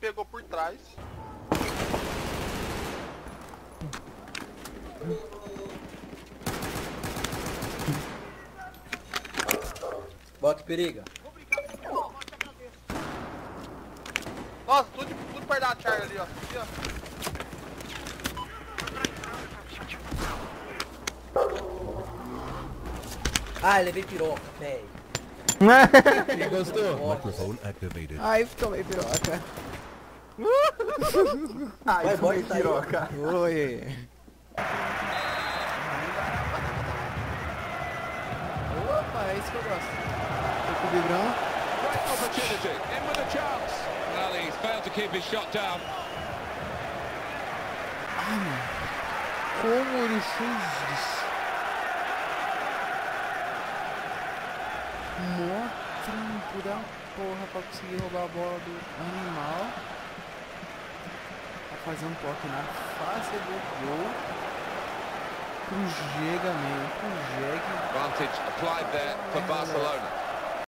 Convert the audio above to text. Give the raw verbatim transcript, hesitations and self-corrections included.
pegou por trás. Bota periga. Nossa, tudo, tudo perto da Charlie ali, ó. Aqui, ó. Ah, levei piroca, velho. Gostou? Microphone activated. Ai, tomei piroca. Ai, vai, bota isso aí. piroca. Oi. Opa, é isso que eu gosto. Tô com o vibrão. Great opportunity, in with a chance. Well, he's failed to keep his shot down. Ai, mano. Como ele fez isso? Mó trampo da porra pra conseguir roubar a bola do animal. Tá fazendo toque na face do gol. Pro Jega mesmo, pro Jega. Advantage applied there for Barcelona.